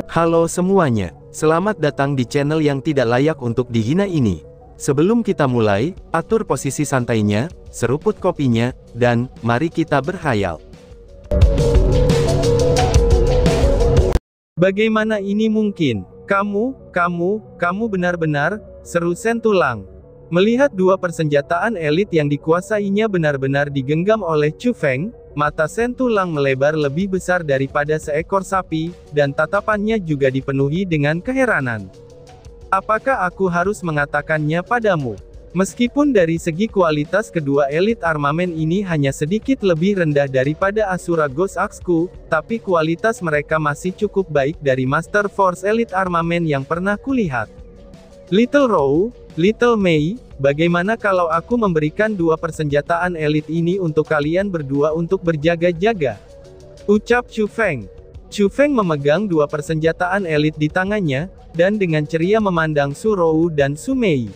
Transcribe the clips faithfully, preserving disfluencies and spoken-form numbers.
Halo semuanya, selamat datang di channel yang tidak layak untuk dihina ini. Sebelum kita mulai, atur posisi santainya, seruput kopinya, dan mari kita berkhayal. Bagaimana ini mungkin? Kamu, kamu, kamu benar-benar, seru Sentulang. Melihat dua persenjataan elit yang dikuasainya benar-benar digenggam oleh Chu Feng, mata Sentulang melebar lebih besar daripada seekor sapi, dan tatapannya juga dipenuhi dengan keheranan. Apakah aku harus mengatakannya padamu? Meskipun dari segi kualitas kedua elit armamen ini hanya sedikit lebih rendah daripada Asura Ghost Axe-ku, tapi kualitas mereka masih cukup baik dari Master Force elit armamen yang pernah kulihat. Little Row, Little Mei, bagaimana kalau aku memberikan dua persenjataan elit ini untuk kalian berdua untuk berjaga-jaga? Ucap Chu Feng. Chu Feng memegang dua persenjataan elit di tangannya, dan dengan ceria memandang Su Rou dan Su Mei.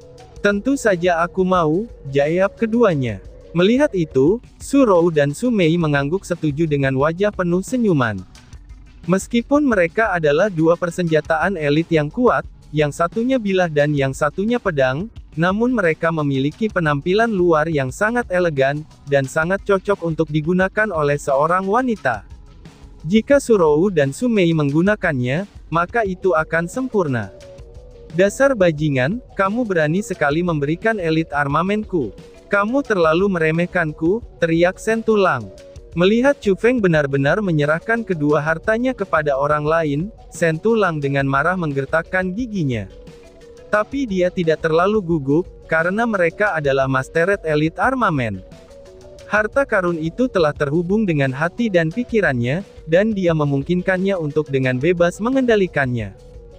Tentu saja aku mau, jawab keduanya. Melihat itu, Su Rou dan Su Mei mengangguk setuju dengan wajah penuh senyuman. Meskipun mereka adalah dua persenjataan elit yang kuat, yang satunya bilah dan yang satunya pedang, namun mereka memiliki penampilan luar yang sangat elegan, dan sangat cocok untuk digunakan oleh seorang wanita. Jika Su Rou dan Su Mei menggunakannya, maka itu akan sempurna. Dasar bajingan, kamu berani sekali memberikan elit armamenku. Kamu terlalu meremehkanku, teriak Sentulang. Melihat Chu Feng benar-benar menyerahkan kedua hartanya kepada orang lain, Sentulang dengan marah menggertakkan giginya. Tapi dia tidak terlalu gugup, karena mereka adalah Mastered Elite Armamen. Harta karun itu telah terhubung dengan hati dan pikirannya, dan dia memungkinkannya untuk dengan bebas mengendalikannya.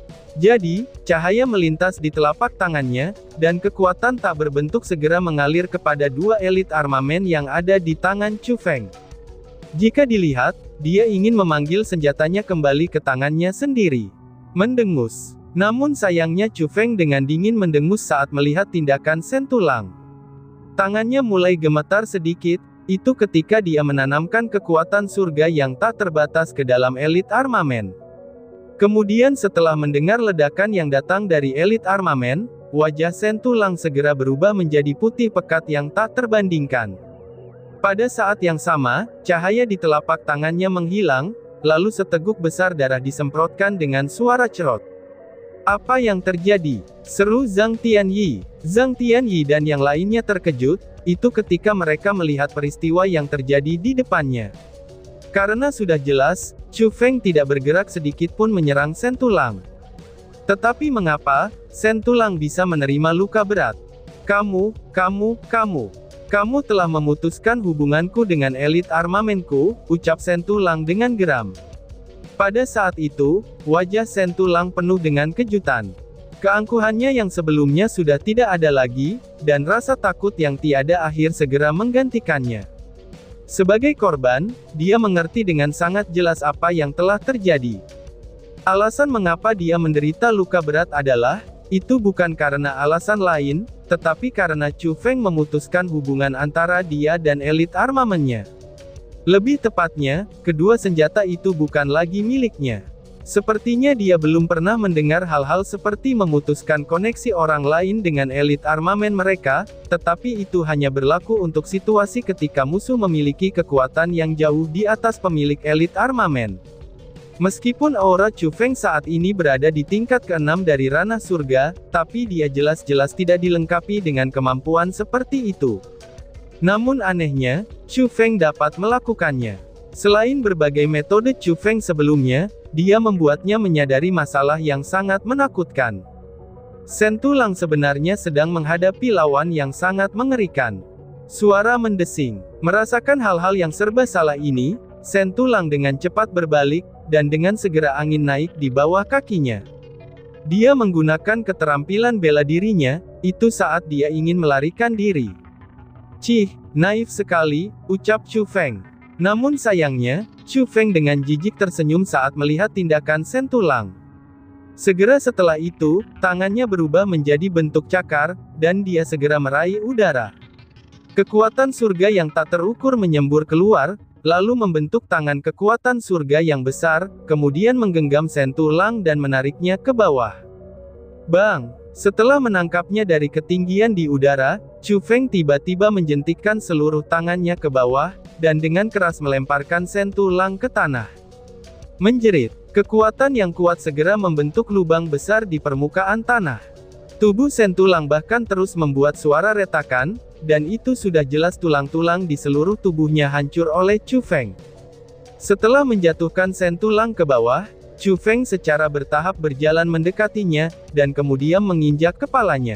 Jadi, cahaya melintas di telapak tangannya, dan kekuatan tak berbentuk segera mengalir kepada dua elit armamen yang ada di tangan Chu Feng. Jika dilihat, dia ingin memanggil senjatanya kembali ke tangannya sendiri. Mendengus. Namun sayangnya Chu Feng dengan dingin mendengus saat melihat tindakan Sentulang. Tangannya mulai gemetar sedikit, itu ketika dia menanamkan kekuatan surga yang tak terbatas ke dalam elit armamen. Kemudian setelah mendengar ledakan yang datang dari elit armamen, wajah Sentulang segera berubah menjadi putih pekat yang tak terbandingkan. Pada saat yang sama, cahaya di telapak tangannya menghilang, lalu seteguk besar darah disemprotkan dengan suara cerot. Apa yang terjadi? Seru Zhang Tianyi. Zhang Tianyi dan yang lainnya terkejut, itu ketika mereka melihat peristiwa yang terjadi di depannya. Karena sudah jelas, Chu Feng tidak bergerak sedikit pun menyerang Sentulang. Tetapi mengapa, Sentulang bisa menerima luka berat? Kamu, kamu, kamu. Kamu telah memutuskan hubunganku dengan elit armamenku, ucap Sentulang dengan geram. Pada saat itu, wajah Sentulang penuh dengan kejutan. Keangkuhannya yang sebelumnya sudah tidak ada lagi, dan rasa takut yang tiada akhir segera menggantikannya. Sebagai korban, dia mengerti dengan sangat jelas apa yang telah terjadi. Alasan mengapa dia menderita luka berat adalah, itu bukan karena alasan lain, tetapi karena Chu Feng memutuskan hubungan antara dia dan elit armamennya. Lebih tepatnya, kedua senjata itu bukan lagi miliknya. Sepertinya dia belum pernah mendengar hal-hal seperti memutuskan koneksi orang lain dengan elit armamen mereka, tetapi itu hanya berlaku untuk situasi ketika musuh memiliki kekuatan yang jauh di atas pemilik elit armamen. Meskipun aura Chu Feng saat ini berada di tingkat keenam dari ranah surga, tapi dia jelas-jelas tidak dilengkapi dengan kemampuan seperti itu. Namun anehnya, Chu Feng dapat melakukannya. Selain berbagai metode Chu Feng sebelumnya, dia membuatnya menyadari masalah yang sangat menakutkan. Sentulang sebenarnya sedang menghadapi lawan yang sangat mengerikan. Suara mendesing. Merasakan hal-hal yang serba salah ini, Sentulang dengan cepat berbalik, dan dengan segera angin naik di bawah kakinya. Dia menggunakan keterampilan bela dirinya, itu saat dia ingin melarikan diri. Cih, naif sekali, ucap Chu Feng. Namun sayangnya, Chu Feng dengan jijik tersenyum saat melihat tindakan Sentulang. Segera setelah itu, tangannya berubah menjadi bentuk cakar, dan dia segera meraih udara. Kekuatan surga yang tak terukur menyembur keluar, lalu membentuk tangan kekuatan surga yang besar, kemudian menggenggam Shen Tulang dan menariknya ke bawah. Bang! Setelah menangkapnya dari ketinggian di udara, Chu Feng tiba-tiba menjentikkan seluruh tangannya ke bawah, dan dengan keras melemparkan Shen Tulang ke tanah. Menjerit, kekuatan yang kuat segera membentuk lubang besar di permukaan tanah. Tubuh Shen Tulang bahkan terus membuat suara retakan, dan itu sudah jelas tulang-tulang di seluruh tubuhnya hancur oleh Chu Feng. Setelah menjatuhkan Shen Tulang ke bawah, Chu Feng secara bertahap berjalan mendekatinya, dan kemudian menginjak kepalanya.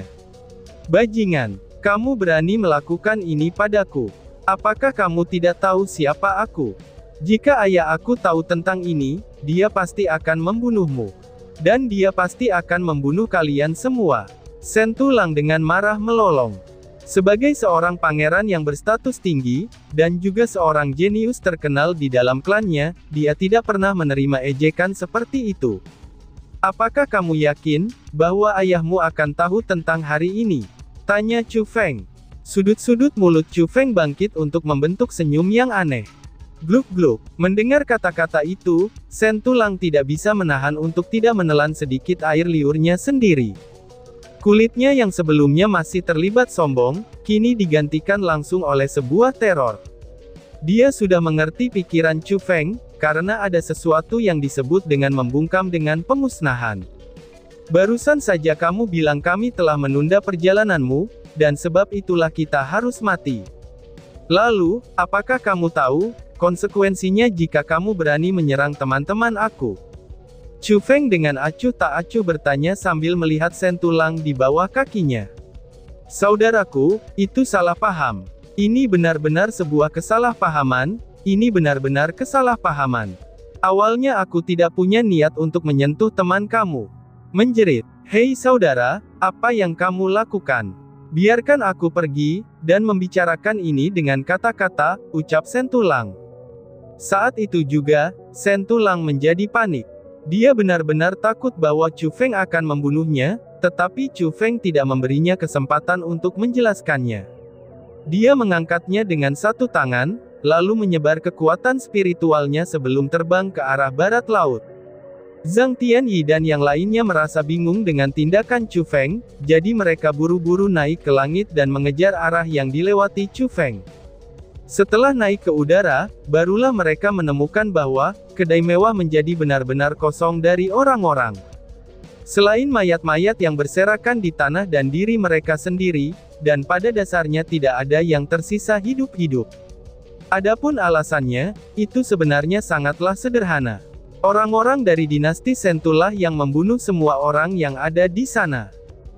Bajingan, kamu berani melakukan ini padaku. Apakah kamu tidak tahu siapa aku? Jika ayah aku tahu tentang ini, dia pasti akan membunuhmu. Dan dia pasti akan membunuh kalian semua. Shen Tulang dengan marah melolong. Sebagai seorang pangeran yang berstatus tinggi, dan juga seorang jenius terkenal di dalam klannya, dia tidak pernah menerima ejekan seperti itu. Apakah kamu yakin, bahwa ayahmu akan tahu tentang hari ini? Tanya Chu Feng. Sudut-sudut mulut Chu Feng bangkit untuk membentuk senyum yang aneh. Gluk-gluk. Mendengar kata-kata itu, Shen Tulang tidak bisa menahan untuk tidak menelan sedikit air liurnya sendiri. Kulitnya yang sebelumnya masih terlibat sombong, kini digantikan langsung oleh sebuah teror. Dia sudah mengerti pikiran Chu Feng, karena ada sesuatu yang disebut dengan membungkam dengan pemusnahan. Barusan saja kamu bilang kami telah menunda perjalananmu, dan sebab itulah kita harus mati. Lalu, apakah kamu tahu, konsekuensinya jika kamu berani menyerang teman-teman aku? Chu Feng dengan acuh tak acuh bertanya sambil melihat Shen Tulang di bawah kakinya. Saudaraku, itu salah paham. Ini benar-benar sebuah kesalahpahaman, ini benar-benar kesalahpahaman. Awalnya aku tidak punya niat untuk menyentuh teman kamu. Menjerit, hei saudara, apa yang kamu lakukan? Biarkan aku pergi, dan membicarakan ini dengan kata-kata, ucap Shen Tulang. Saat itu juga, Shen Tulang menjadi panik. Dia benar-benar takut bahwa Chu Feng akan membunuhnya, tetapi Chu Feng tidak memberinya kesempatan untuk menjelaskannya. Dia mengangkatnya dengan satu tangan, lalu menyebar kekuatan spiritualnya sebelum terbang ke arah barat laut. Zhang Tianyi dan yang lainnya merasa bingung dengan tindakan Chu Feng, jadi mereka buru-buru naik ke langit dan mengejar arah yang dilewati Chu Feng. Setelah naik ke udara, barulah mereka menemukan bahwa, kedai mewah menjadi benar-benar kosong dari orang-orang. Selain mayat-mayat yang berserakan di tanah dan diri mereka sendiri, dan pada dasarnya tidak ada yang tersisa hidup-hidup. Adapun alasannya, itu sebenarnya sangatlah sederhana. Orang-orang dari dinasti Shentulah yang membunuh semua orang yang ada di sana.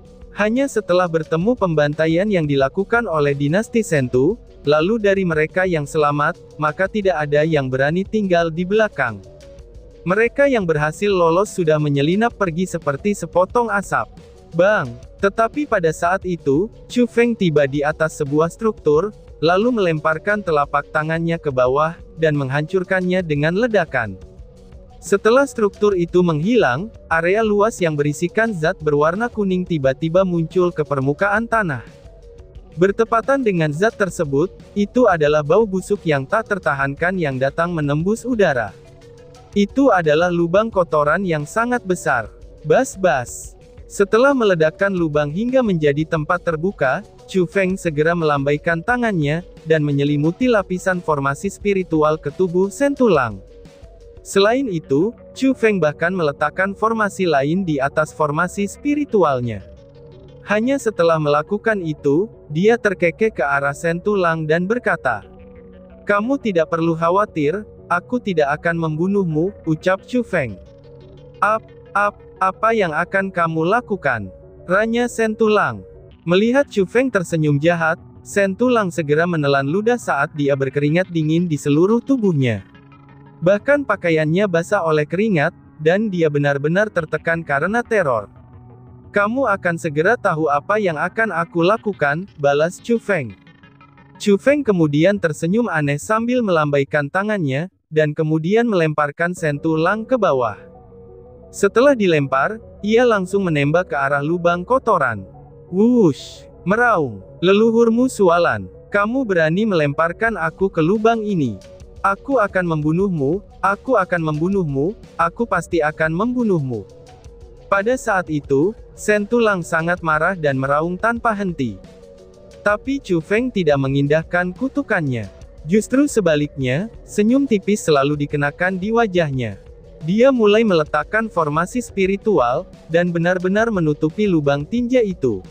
Hanya setelah bertemu pembantaian yang dilakukan oleh dinasti Shentu, lalu dari mereka yang selamat, maka tidak ada yang berani tinggal di belakang. Mereka yang berhasil lolos sudah menyelinap pergi seperti sepotong asap. Bang! Tetapi pada saat itu, Chu Feng tiba di atas sebuah struktur, lalu melemparkan telapak tangannya ke bawah, dan menghancurkannya dengan ledakan. Setelah struktur itu menghilang, area luas yang berisikan zat berwarna kuning tiba-tiba muncul ke permukaan tanah. Bertepatan dengan zat tersebut, itu adalah bau busuk yang tak tertahankan yang datang menembus udara. Itu adalah lubang kotoran yang sangat besar. Bas-bas. Setelah meledakkan lubang hingga menjadi tempat terbuka, Chu Feng segera melambaikan tangannya, dan menyelimuti lapisan formasi spiritual ke tubuh Shen Tulang. Selain itu, Chu Feng bahkan meletakkan formasi lain di atas formasi spiritualnya. Hanya setelah melakukan itu, dia terkekeh ke arah Shen Tulang dan berkata, "Kamu tidak perlu khawatir, aku tidak akan membunuhmu," ucap Chu Feng. "Ap, ap, apa yang akan kamu lakukan?" Ranya Shen Tulang. Melihat Chu Feng tersenyum jahat, Shen Tulang segera menelan ludah saat dia berkeringat dingin di seluruh tubuhnya. Bahkan pakaiannya basah oleh keringat, dan dia benar-benar tertekan karena teror. "Kamu akan segera tahu apa yang akan aku lakukan," balas Chu Feng. Chu Feng kemudian tersenyum aneh sambil melambaikan tangannya, dan kemudian melemparkan Shen Tulang ke bawah. Setelah dilempar, ia langsung menembak ke arah lubang kotoran. Wush! Meraung. "Leluhurmu Sualan, kamu berani melemparkan aku ke lubang ini. Aku akan membunuhmu, aku akan membunuhmu, aku pasti akan membunuhmu. Pada saat itu, Shen Tulang sangat marah dan meraung tanpa henti. Tapi Chu Feng tidak mengindahkan kutukannya. Justru sebaliknya, senyum tipis selalu dikenakan di wajahnya. Dia mulai meletakkan formasi spiritual, dan benar-benar menutupi lubang tinja itu.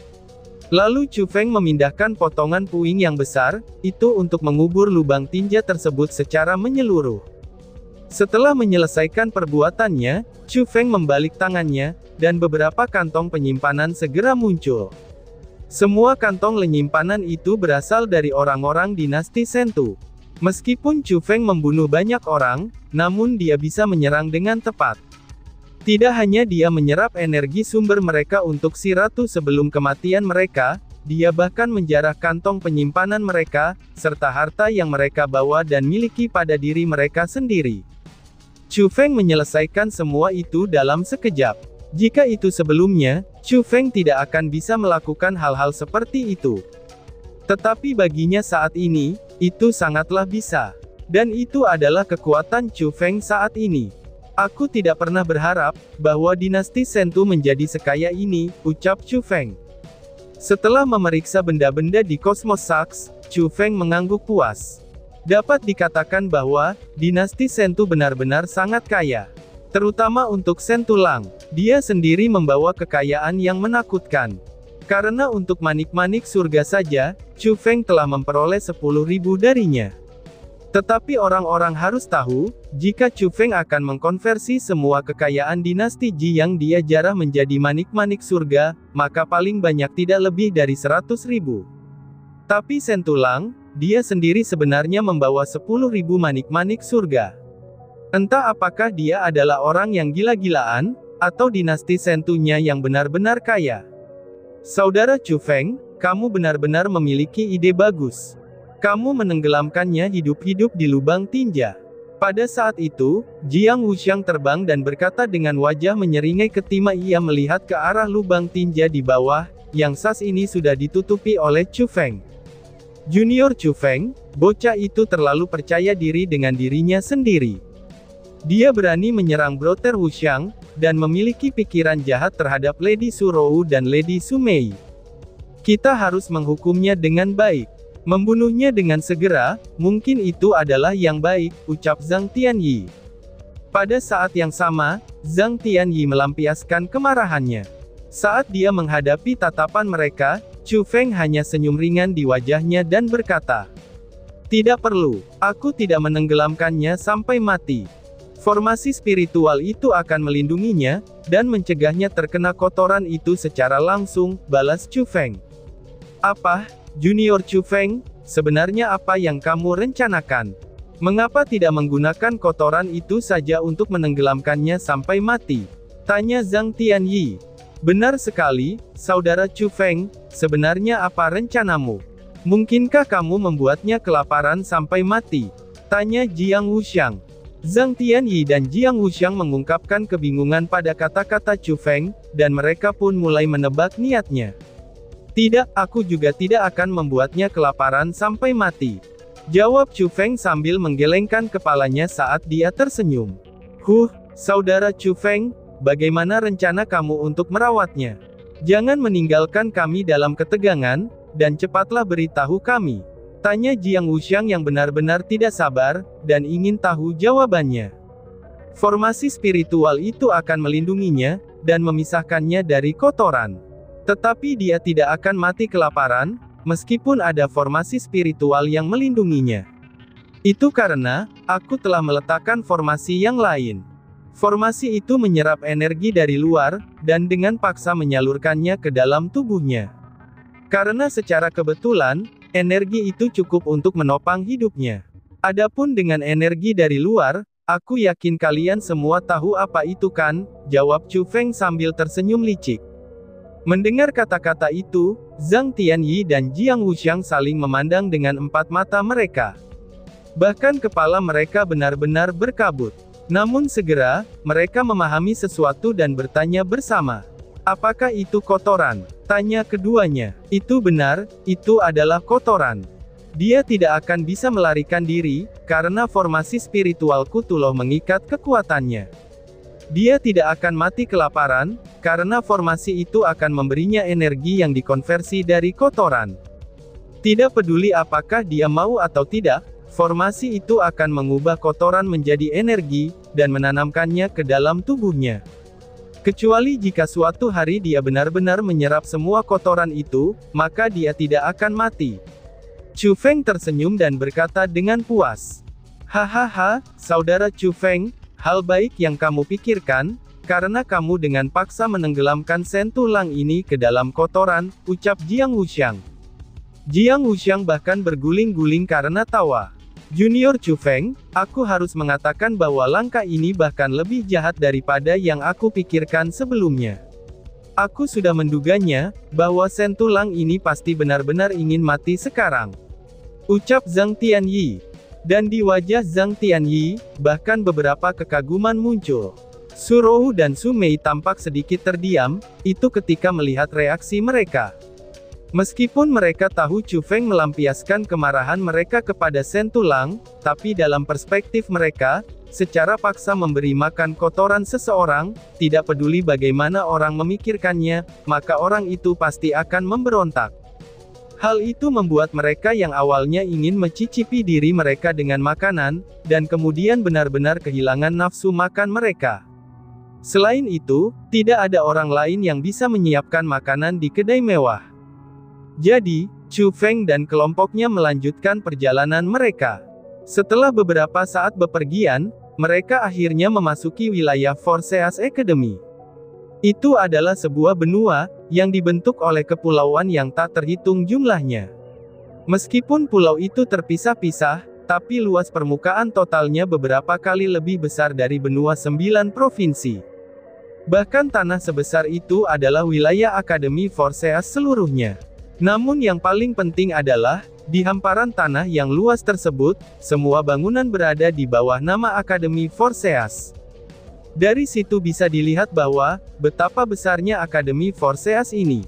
Lalu Chu Feng memindahkan potongan puing yang besar, itu untuk mengubur lubang tinja tersebut secara menyeluruh. Setelah menyelesaikan perbuatannya, Chu Feng membalik tangannya, dan beberapa kantong penyimpanan segera muncul. Semua kantong penyimpanan itu berasal dari orang-orang dinasti Shen Tu. Meskipun Chu Feng membunuh banyak orang, namun dia bisa menyerang dengan tepat. Tidak hanya dia menyerap energi sumber mereka untuk si ratu sebelum kematian mereka, dia bahkan menjarah kantong penyimpanan mereka, serta harta yang mereka bawa dan miliki pada diri mereka sendiri. Chu Feng menyelesaikan semua itu dalam sekejap. Jika itu sebelumnya, Chu Feng tidak akan bisa melakukan hal-hal seperti itu. Tetapi baginya saat ini, itu sangatlah bisa. Dan itu adalah kekuatan Chu Feng saat ini. Aku tidak pernah berharap, bahwa dinasti Shen Tu menjadi sekaya ini, ucap Chu Feng. Setelah memeriksa benda-benda di Cosmos Sachs, Chu Feng mengangguk puas. Dapat dikatakan bahwa, dinasti Shen Tu benar-benar sangat kaya. Terutama untuk Shen Tulang, dia sendiri membawa kekayaan yang menakutkan. Karena untuk manik-manik surga saja, Chu Feng telah memperoleh sepuluh ribu darinya. Tetapi orang-orang harus tahu, jika Chu Feng akan mengkonversi semua kekayaan dinasti Ji yang dia jarah menjadi manik-manik surga, maka paling banyak tidak lebih dari seratus ribu. Tapi Shen Tulang, dia sendiri sebenarnya membawa sepuluh ribu manik-manik surga. Entah apakah dia adalah orang yang gila-gilaan, atau dinasti Shen Tu-nya yang benar-benar kaya. Saudara Chu Feng, kamu benar-benar memiliki ide bagus. Kamu menenggelamkannya hidup-hidup di lubang tinja. Pada saat itu, Jiang Wuxiang terbang dan berkata dengan wajah menyeringai ketika ia melihat ke arah lubang tinja di bawah, yang saat ini sudah ditutupi oleh Chu Feng. Junior Chu Feng, bocah itu terlalu percaya diri dengan dirinya sendiri. Dia berani menyerang Brother Wuxiang, dan memiliki pikiran jahat terhadap Lady Su Rou dan Lady Su Mei. Kita harus menghukumnya dengan baik. Membunuhnya dengan segera, mungkin itu adalah yang baik, ucap Zhang Tianyi. Pada saat yang sama, Zhang Tianyi melampiaskan kemarahannya. Saat dia menghadapi tatapan mereka, Chu Feng hanya senyum ringan di wajahnya dan berkata, "Tidak perlu, aku tidak menenggelamkannya sampai mati. Formasi spiritual itu akan melindunginya, dan mencegahnya terkena kotoran itu secara langsung," balas Chu Feng. "Apa? Junior Chu Feng, sebenarnya apa yang kamu rencanakan? Mengapa tidak menggunakan kotoran itu saja untuk menenggelamkannya sampai mati?" tanya Zhang Tianyi. "Benar sekali, saudara Chu Feng, sebenarnya apa rencanamu? Mungkinkah kamu membuatnya kelaparan sampai mati?" tanya Jiang Wuxiang. Zhang Tianyi dan Jiang Wuxiang mengungkapkan kebingungan pada kata-kata Chu Feng, dan mereka pun mulai menebak niatnya. "Tidak, aku juga tidak akan membuatnya kelaparan sampai mati," jawab Chu Feng sambil menggelengkan kepalanya saat dia tersenyum. "Huh, saudara Chu Feng, bagaimana rencana kamu untuk merawatnya? Jangan meninggalkan kami dalam ketegangan, dan cepatlah beritahu kami," tanya Jiang Wuxiang yang benar-benar tidak sabar, dan ingin tahu jawabannya. Formasi spiritual itu akan melindunginya, dan memisahkannya dari kotoran. Tetapi dia tidak akan mati kelaparan, meskipun ada formasi spiritual yang melindunginya. Itu karena, aku telah meletakkan formasi yang lain. Formasi itu menyerap energi dari luar, dan dengan paksa menyalurkannya ke dalam tubuhnya. Karena secara kebetulan, energi itu cukup untuk menopang hidupnya. Adapun dengan energi dari luar, aku yakin kalian semua tahu apa itu kan, jawab Chu Feng sambil tersenyum licik. Mendengar kata-kata itu, Zhang Tianyi dan Jiang Wuxiang saling memandang dengan empat mata mereka. Bahkan kepala mereka benar-benar berkabut. Namun segera, mereka memahami sesuatu dan bertanya bersama. "Apakah itu kotoran?" tanya keduanya. "Itu benar, itu adalah kotoran. Dia tidak akan bisa melarikan diri, karena formasi spiritual Cthulhu mengikat kekuatannya. Dia tidak akan mati kelaparan, karena formasi itu akan memberinya energi yang dikonversi dari kotoran. Tidak peduli apakah dia mau atau tidak, formasi itu akan mengubah kotoran menjadi energi, dan menanamkannya ke dalam tubuhnya. Kecuali jika suatu hari dia benar-benar menyerap semua kotoran itu, maka dia tidak akan mati. Chu Feng tersenyum dan berkata dengan puas. Hahaha, saudara Chu Feng, hal baik yang kamu pikirkan, karena kamu dengan paksa menenggelamkan Shen Tulang ini ke dalam kotoran, ucap Jiang Wuxiang. Jiang Wuxiang bahkan berguling-guling karena tawa. Junior Chu Feng, aku harus mengatakan bahwa langkah ini bahkan lebih jahat daripada yang aku pikirkan sebelumnya. Aku sudah menduganya, bahwa Shen Tulang ini pasti benar-benar ingin mati sekarang. Ucap Zhang Tianyi. Dan di wajah Zhang Tianyi, bahkan beberapa kekaguman muncul. Su Rou dan Su Mei tampak sedikit terdiam, itu ketika melihat reaksi mereka. Meskipun mereka tahu Chu Feng melampiaskan kemarahan mereka kepada Shen Tulang, tapi dalam perspektif mereka, secara paksa memberi makan kotoran seseorang, tidak peduli bagaimana orang memikirkannya, maka orang itu pasti akan memberontak. Hal itu membuat mereka yang awalnya ingin mencicipi diri mereka dengan makanan, dan kemudian benar-benar kehilangan nafsu makan mereka. Selain itu, tidak ada orang lain yang bisa menyiapkan makanan di kedai mewah. Jadi, Chu Feng dan kelompoknya melanjutkan perjalanan mereka. Setelah beberapa saat bepergian, mereka akhirnya memasuki wilayah Forsyth Academy. Itu adalah sebuah benua, yang dibentuk oleh kepulauan yang tak terhitung jumlahnya. Meskipun pulau itu terpisah-pisah, tapi luas permukaan totalnya beberapa kali lebih besar dari benua sembilan provinsi. Bahkan tanah sebesar itu adalah wilayah Akademi Forsyth seluruhnya. Namun yang paling penting adalah, di hamparan tanah yang luas tersebut, semua bangunan berada di bawah nama Akademi Forsyth. Dari situ bisa dilihat bahwa, betapa besarnya Akademi Forsyth ini.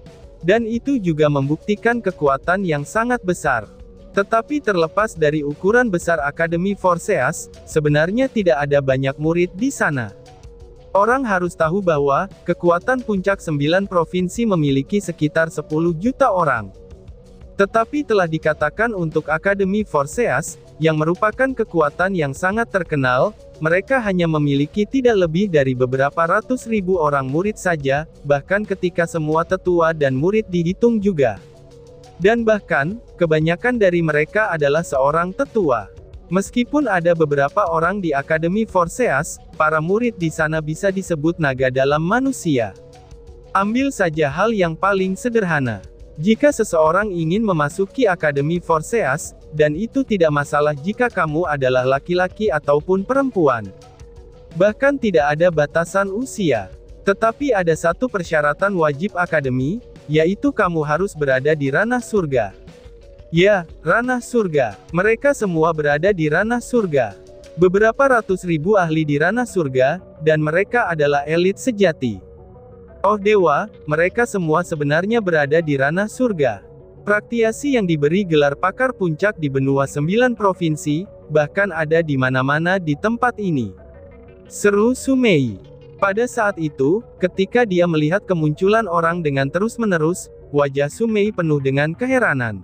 Dan itu juga membuktikan kekuatan yang sangat besar. Tetapi terlepas dari ukuran besar Akademi Forsyth, sebenarnya tidak ada banyak murid di sana. Orang harus tahu bahwa, kekuatan puncak sembilan provinsi memiliki sekitar sepuluh juta orang. Tetapi telah dikatakan untuk Akademi Forsyth, yang merupakan kekuatan yang sangat terkenal, mereka hanya memiliki tidak lebih dari beberapa ratus ribu orang murid saja, bahkan ketika semua tetua dan murid dihitung juga. Dan bahkan, kebanyakan dari mereka adalah seorang tetua. Meskipun ada beberapa orang di Akademi Forsyth, para murid di sana bisa disebut naga dalam manusia. Ambil saja hal yang paling sederhana. Jika seseorang ingin memasuki Akademi Forsyth, dan itu tidak masalah jika kamu adalah laki-laki ataupun perempuan. Bahkan tidak ada batasan usia. Tetapi ada satu persyaratan wajib akademi, yaitu kamu harus berada di ranah surga. Ya, ranah surga. Mereka semua berada di ranah surga. Beberapa ratus ribu ahli di ranah surga, dan mereka adalah elit sejati. Oh dewa, mereka semua sebenarnya berada di ranah surga. Praktiasi yang diberi gelar pakar puncak di benua sembilan provinsi, bahkan ada di mana-mana di tempat ini. Seru Su Mei. Pada saat itu, ketika dia melihat kemunculan orang dengan terus-menerus, wajah Su Mei penuh dengan keheranan.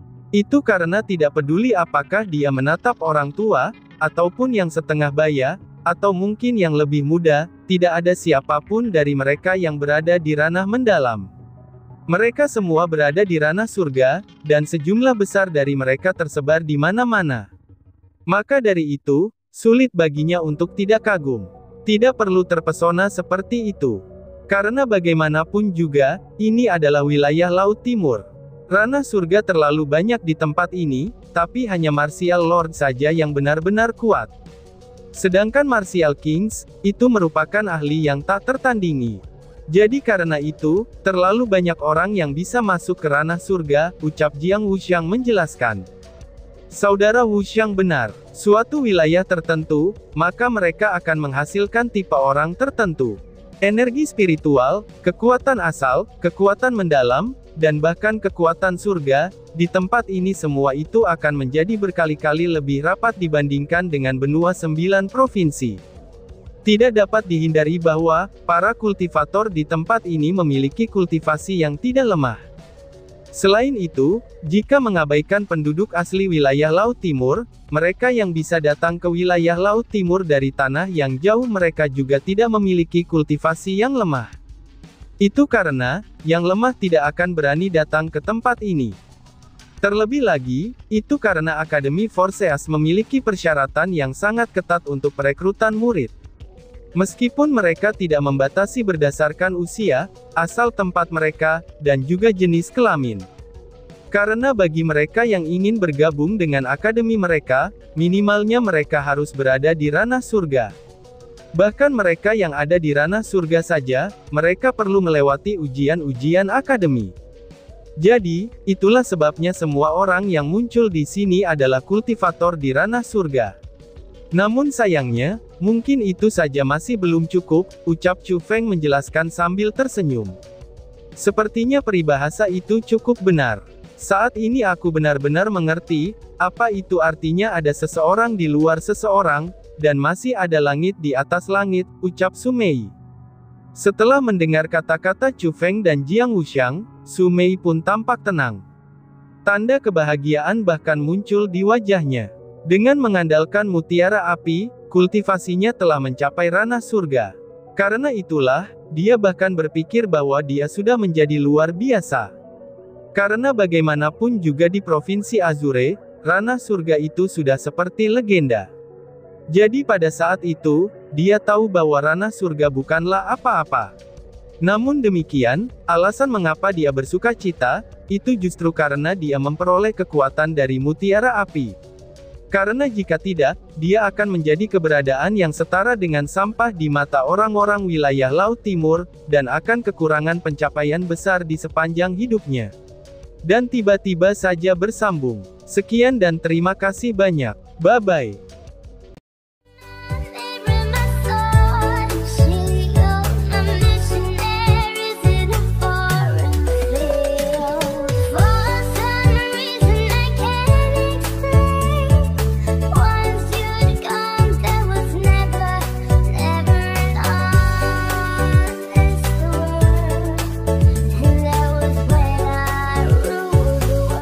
Itu karena tidak peduli apakah dia menatap orang tua, ataupun yang setengah baya, atau mungkin yang lebih muda, tidak ada siapapun dari mereka yang berada di ranah mendalam. Mereka semua berada di ranah surga, dan sejumlah besar dari mereka tersebar di mana-mana. Maka dari itu, sulit baginya untuk tidak kagum. Tidak perlu terpesona seperti itu. Karena bagaimanapun juga, ini adalah wilayah Laut Timur. Ranah surga terlalu banyak di tempat ini, tapi hanya Martial Lord saja yang benar-benar kuat. Sedangkan Martial Kings, itu merupakan ahli yang tak tertandingi. Jadi karena itu, terlalu banyak orang yang bisa masuk ke ranah surga, ucap Jiang Wuxiang menjelaskan. Saudara Wuxiang benar, suatu wilayah tertentu, maka mereka akan menghasilkan tipe orang tertentu. Energi spiritual, kekuatan asal, kekuatan mendalam, dan bahkan kekuatan surga, di tempat ini semua itu akan menjadi berkali-kali lebih rapat dibandingkan dengan benua sembilan provinsi. Tidak dapat dihindari bahwa, para kultivator di tempat ini memiliki kultivasi yang tidak lemah. Selain itu, jika mengabaikan penduduk asli wilayah Laut Timur, mereka yang bisa datang ke wilayah Laut Timur dari tanah yang jauh mereka juga tidak memiliki kultivasi yang lemah. Itu karena, yang lemah tidak akan berani datang ke tempat ini. Terlebih lagi, itu karena Akademi Forseas memiliki persyaratan yang sangat ketat untuk perekrutan murid. Meskipun mereka tidak membatasi berdasarkan usia, asal tempat mereka, dan juga jenis kelamin. Karena bagi mereka yang ingin bergabung dengan akademi mereka, minimalnya mereka harus berada di ranah surga. Bahkan mereka yang ada di ranah surga saja, mereka perlu melewati ujian-ujian akademi. Jadi, itulah sebabnya semua orang yang muncul di sini adalah kultivator di ranah surga. Namun sayangnya, mungkin itu saja masih belum cukup, ucap Chu Feng menjelaskan sambil tersenyum. Sepertinya peribahasa itu cukup benar. Saat ini aku benar-benar mengerti, apa itu artinya ada seseorang di luar seseorang, dan masih ada langit di atas langit, ucap Su Mei. Setelah mendengar kata-kata Chu Feng dan Jiang Wuxiang, Su Mei pun tampak tenang. Tanda kebahagiaan bahkan muncul di wajahnya. Dengan mengandalkan mutiara api, kultivasinya telah mencapai ranah surga. Karena itulah, dia bahkan berpikir bahwa dia sudah menjadi luar biasa. Karena bagaimanapun juga di Provinsi Azure, ranah surga itu sudah seperti legenda. Jadi pada saat itu, dia tahu bahwa ranah surga bukanlah apa-apa. Namun demikian, alasan mengapa dia bersuka cita, itu justru karena dia memperoleh kekuatan dari mutiara api. Karena jika tidak, dia akan menjadi keberadaan yang setara dengan sampah di mata orang-orang wilayah Laut Timur, dan akan kekurangan pencapaian besar di sepanjang hidupnya. Dan tiba-tiba saja bersambung. Sekian dan terima kasih banyak. Bye-bye.